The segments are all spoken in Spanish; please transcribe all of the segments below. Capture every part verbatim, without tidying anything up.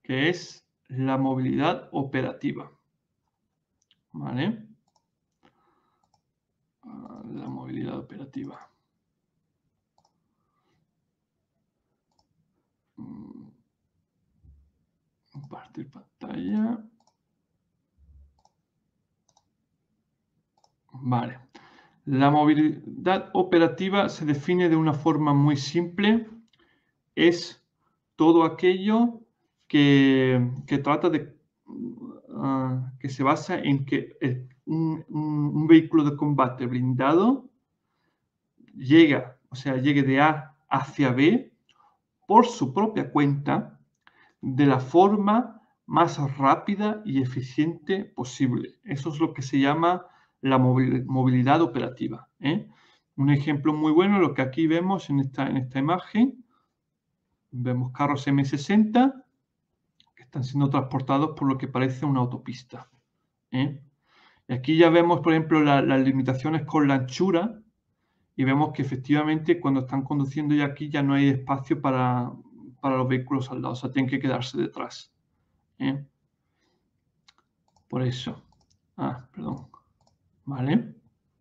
que es la movilidad operativa. ¿Vale? La movilidad operativa. Compartir pantalla. Vale. La movilidad operativa se define de una forma muy simple. Es todo aquello que, que trata de... Uh, que se basa en que el, un, un, un vehículo de combate blindado llega, o sea, llegue de A hacia B por su propia cuenta de la forma más rápida y eficiente posible. Eso es lo que se llama la movilidad operativa, ¿eh? Un ejemplo muy bueno, lo que aquí vemos en esta, en esta imagen, vemos carros eme sesenta que están siendo transportados por lo que parece una autopista, ¿eh? Y aquí ya vemos, por ejemplo, la, las limitaciones con la anchura y vemos que efectivamente cuando están conduciendo ya aquí ya no hay espacio para, para los vehículos al lado, o sea, tienen que quedarse detrás, ¿eh? Por eso. Ah, perdón. Vale.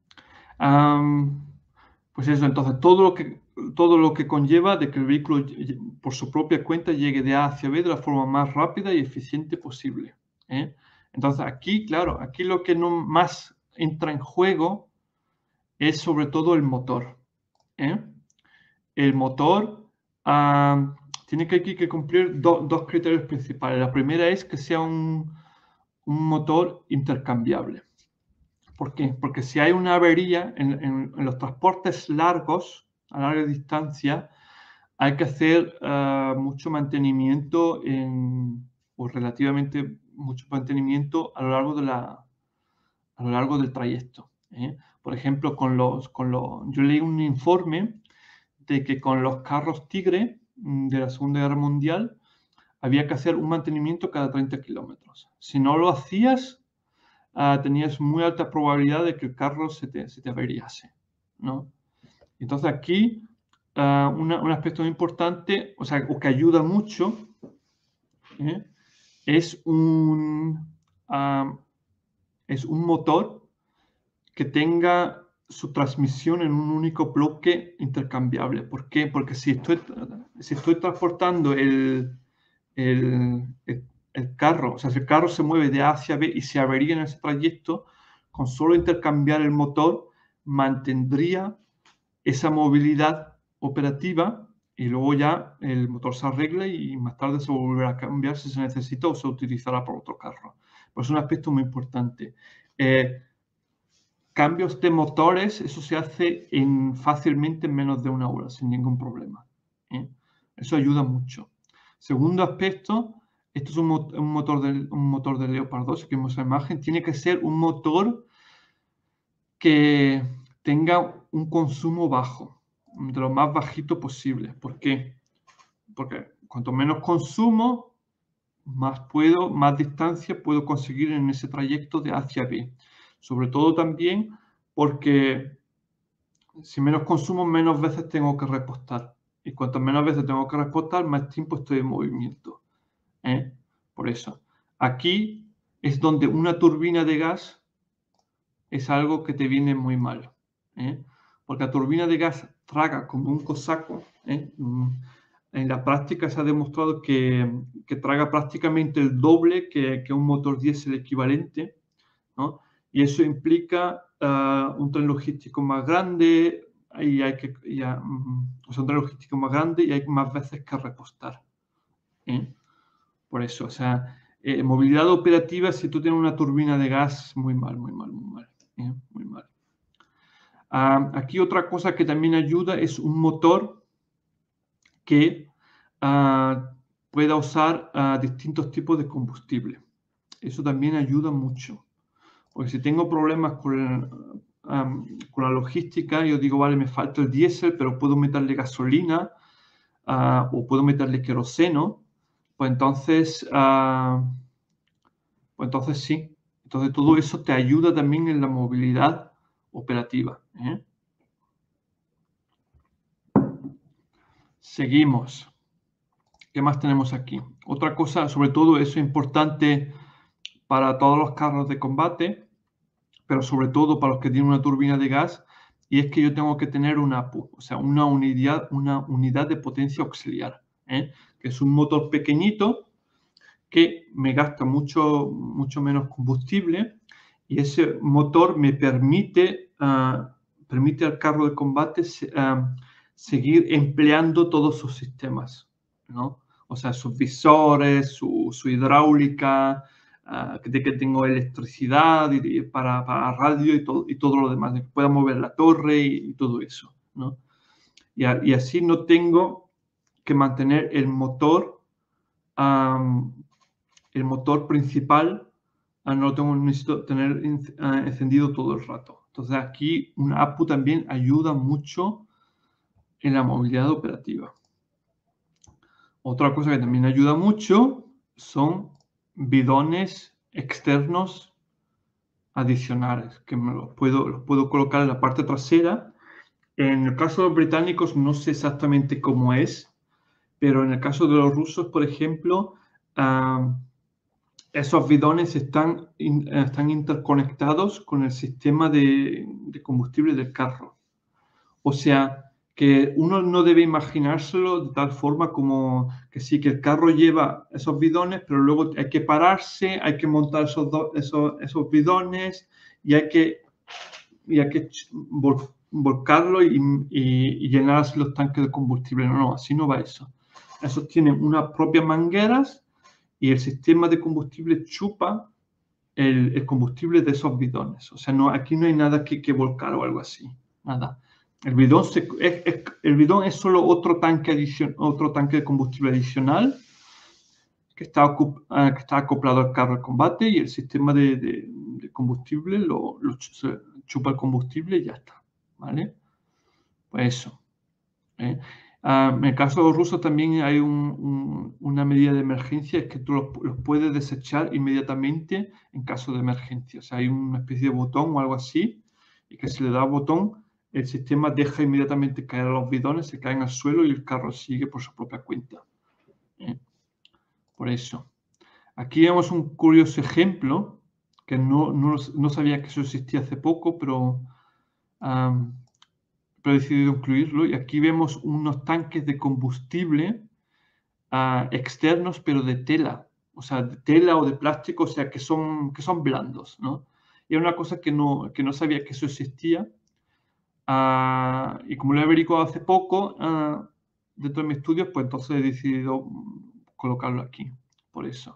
Um, pues eso, entonces todo lo que todo lo que conlleva de que el vehículo por su propia cuenta llegue de A hacia B de la forma más rápida y eficiente posible, ¿eh? Entonces aquí, claro, aquí lo que no más entra en juego es sobre todo el motor, ¿eh? El motor um, tiene que, aquí que cumplir do, dos criterios principales. La primera es que sea un, un motor intercambiable. ¿Por qué? Porque si hay una avería en, en, en los transportes largos, a larga distancia, hay que hacer uh, mucho mantenimiento en, o relativamente mucho mantenimiento a lo largo, de la, a lo largo del trayecto, ¿eh? Por ejemplo, con los, con los, yo leí un informe de que con los carros Tigre de la Segunda Guerra Mundial había que hacer un mantenimiento cada treinta kilómetros. Si no lo hacías, Uh, tenías muy alta probabilidad de que el carro se te, se te averiase, ¿no? Entonces aquí uh, una, un aspecto muy importante, o sea, o que ayuda mucho, ¿eh? es, un, uh, es un motor que tenga su transmisión en un único bloque intercambiable. ¿Por qué? Porque si estoy, si estoy transportando el, el, el el carro, o sea, si el carro se mueve de A hacia B y se avería en ese trayecto, con solo intercambiar el motor, mantendría esa movilidad operativa y luego ya el motor se arregla y más tarde se volverá a cambiar si se necesita o se utilizará por otro carro. Pues es un aspecto muy importante. Eh, cambios de motores, eso se hace en, fácilmente en menos de una hora, sin ningún problema, ¿eh? Eso ayuda mucho. Segundo aspecto, esto es un, un, motor de, un motor de Leopard dos, que vemos la imagen, tiene que ser un motor que tenga un consumo bajo, de lo más bajito posible. ¿Por qué? Porque cuanto menos consumo, más puedo, más distancia puedo conseguir en ese trayecto de A hacia B. Sobre todo también porque si menos consumo, menos veces tengo que repostar. Y cuanto menos veces tengo que repostar, más tiempo estoy en movimiento, ¿eh? Por eso. Aquí es donde una turbina de gas es algo que te viene muy mal, ¿eh? Porque la turbina de gas traga como un cosaco, ¿eh? En la práctica se ha demostrado que, que traga prácticamente el doble que, que un motor diésel equivalente, ¿no? Y eso implica uh, un tren logístico más grande, y hay que, ya, um, o sea, un tren logístico más grande y hay más veces que repostar, ¿eh? Por eso, o sea, eh, movilidad operativa, si tú tienes una turbina de gas, muy mal, muy mal, muy mal, ¿eh? Muy mal. Uh, aquí otra cosa que también ayuda es un motor que uh, pueda usar uh, distintos tipos de combustible. Eso también ayuda mucho. Porque si tengo problemas con, um, con la logística, yo digo, vale, me falta el diésel, pero puedo meterle gasolina uh, o puedo meterle queroseno, pues entonces, uh, pues entonces sí. Entonces todo eso te ayuda también en la movilidad operativa, ¿eh? Seguimos. ¿Qué más tenemos aquí? Otra cosa, sobre todo eso es importante para todos los carros de combate, pero sobre todo para los que tienen una turbina de gas, y es que yo tengo que tener una A P U, o sea, una unidad, una unidad de potencia auxiliar, ¿eh? Que es un motor pequeñito que me gasta mucho, mucho menos combustible, y ese motor me permite, uh, permite al carro de combate uh, seguir empleando todos sus sistemas, ¿no? O sea, sus visores, su, su hidráulica, uh, de que tengo electricidad y, y para, para radio y todo, y todo lo demás, de que pueda mover la torre y, y todo eso, ¿no? Y, a, y, así no tengo que mantener el motor, um, el motor principal, uh, no lo tengo, necesito tener uh, encendido todo el rato. Entonces aquí una A P U también ayuda mucho en la movilidad operativa. Otra cosa que también ayuda mucho son bidones externos adicionales, que me los puedo, los puedo colocar en la parte trasera. En el caso de los británicos no sé exactamente cómo es, pero en el caso de los rusos, por ejemplo, uh, esos bidones están, in, están interconectados con el sistema de, de combustible del carro. O sea, que uno no debe imaginárselo de tal forma como que sí, que el carro lleva esos bidones, pero luego hay que pararse, hay que montar esos, do, esos, esos bidones y hay que, y hay que vol, volcarlo y, y, y llenar los tanques de combustible. No, no, así no va eso. Esos tienen unas propias mangueras y el sistema de combustible chupa el, el combustible de esos bidones. O sea, no, aquí no hay nada que, que volcar o algo así. Nada. El bidón, se, es, es, el bidón es solo otro tanque, adicion, otro tanque de combustible adicional que está, uh, que está acoplado al carro de combate y el sistema de, de, de combustible lo, lo chupa el combustible y ya está. ¿Vale? Pues eso. ¿eh? Uh, en el caso ruso también hay un, un, una medida de emergencia, es que tú los, los, puedes desechar inmediatamente en caso de emergencia. O sea, hay una especie de botón o algo así, y que si le da al botón, el sistema deja inmediatamente caer a los bidones, se caen al suelo y el carro sigue por su propia cuenta. ¿eh? Por eso. Aquí vemos un curioso ejemplo, que no, no, no sabía que eso existía hace poco, pero... Um, pero he decidido incluirlo, y aquí vemos unos tanques de combustible uh, externos, pero de tela, o sea, de tela o de plástico, o sea, que son, que son blandos, ¿no? Y era una cosa que no, que no sabía que eso existía, uh, y como lo he averiguado hace poco, uh, dentro de mis estudios, pues entonces he decidido colocarlo aquí, por eso.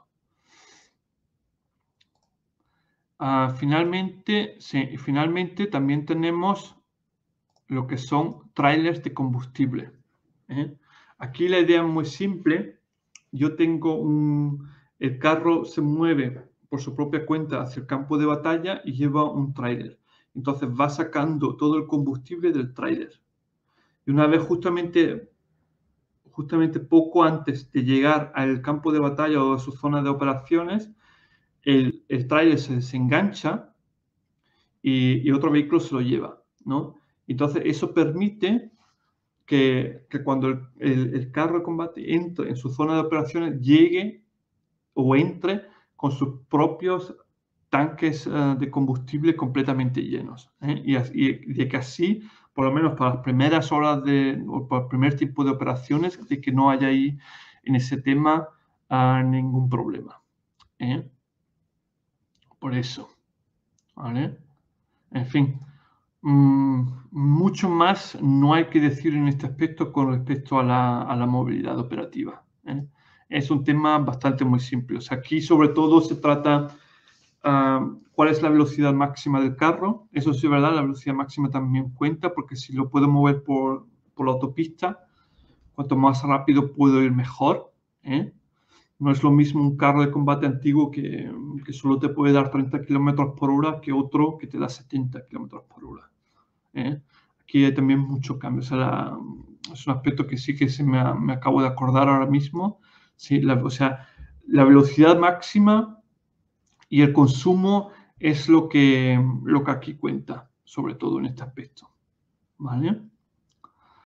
Uh, finalmente, sí, finalmente también tenemos lo que son trailers de combustible. ¿eh? Aquí la idea es muy simple. Yo tengo un... El carro se mueve por su propia cuenta hacia el campo de batalla y lleva un trailer. Entonces va sacando todo el combustible del trailer. Y una vez justamente, justamente poco antes de llegar al campo de batalla o a su zona de operaciones, el, el trailer se desengancha y, y otro vehículo se lo lleva, ¿no? Entonces eso permite que, que cuando el, el, el carro de combate entre en su zona de operaciones, llegue o entre con sus propios tanques uh, de combustible completamente llenos. ¿eh? Y, y de que así, por lo menos para las primeras horas de, o para el primer tipo de operaciones, de que no haya ahí en ese tema uh, ningún problema. ¿eh? Por eso. ¿Vale? En fin. Mm, mucho más no hay que decir en este aspecto con respecto a la, a la movilidad operativa. ¿eh? Es un tema bastante muy simple. O sea, aquí sobre todo se trata uh, cuál es la velocidad máxima del carro. Eso sí es verdad, la velocidad máxima también cuenta, porque si lo puedo mover por, por la autopista, cuanto más rápido puedo ir mejor. ¿eh? No es lo mismo un carro de combate antiguo que, que solo te puede dar treinta kilómetros por hora que otro que te da setenta kilómetros por hora. ¿eh? Aquí hay también mucho cambio. O sea, la, es un aspecto que sí que se me, ha, me acabo de acordar ahora mismo. Sí, la, o sea, la velocidad máxima y el consumo es lo que, lo que aquí cuenta, sobre todo en este aspecto. ¿Vale?